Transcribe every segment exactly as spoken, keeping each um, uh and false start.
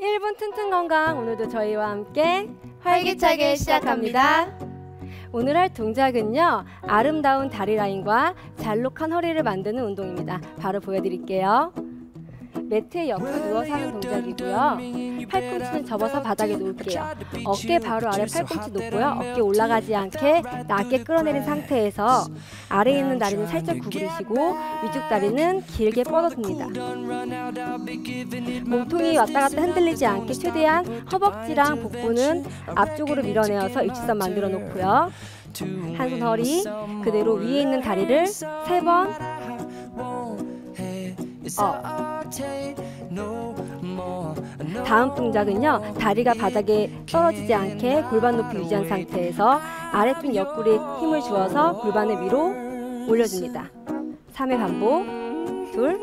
일 분 튼튼 건강, 오늘도 저희와 함께 활기차게 시작합니다. 오늘 할 동작은요, 아름다운 다리 라인과 잘록한 허리를 만드는 운동입니다. 바로 보여드릴게요. 매트에 옆으로 누워서 하는 동작이고요. 팔꿈치는 접어서 바닥에 놓을게요. 어깨 바로 아래 팔꿈치 놓고요. 어깨 올라가지 않게 낮게 끌어내린 상태에서 아래에 있는 다리는 살짝 구부리시고 위쪽 다리는 길게 뻗어줍니다. 몸통이 왔다 갔다 흔들리지 않게 최대한 허벅지랑 복부는 앞쪽으로 밀어내어서 일직선 만들어 놓고요. 한 손 허리 그대로 위에 있는 다리를 세 번 업. 다음 동작은요, 다리가 바닥에 떨어지지 않게 골반 높이 유지한 상태에서 아래쪽 옆구리에 힘을 주어서 골반을 위로 올려줍니다. 삼 회 반복. 둘,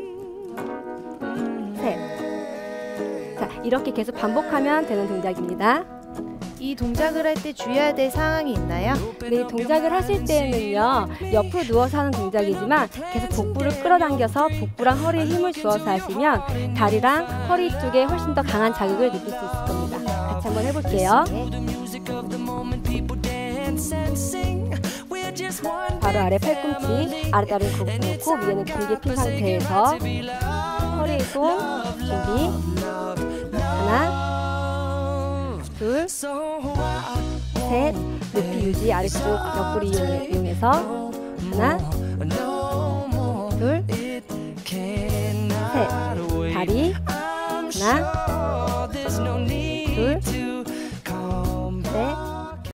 셋. 자, 이렇게 계속 반복하면 되는 동작입니다. 이 동작을 할 때 주의해야 될 사항이 있나요? 네, 이 동작을 하실 때는요, 옆으로 누워서 하는 동작이지만 계속 복부를 끌어당겨서 복부랑 허리에 힘을 주어서 하시면 다리랑 허리 쪽에 훨씬 더 강한 자극을 느낄 수 있을 겁니다. 같이 한번 해볼게요. 바로 아래 팔꿈치, 아랫다리는 굽혀놓고 위에는 길게 핀 상태에서 허리에 손 준비. 하나, 둘, 셋, 높이 유지, 아래쪽 옆구리 이용해서 하나, 둘, 셋, 다리 하나,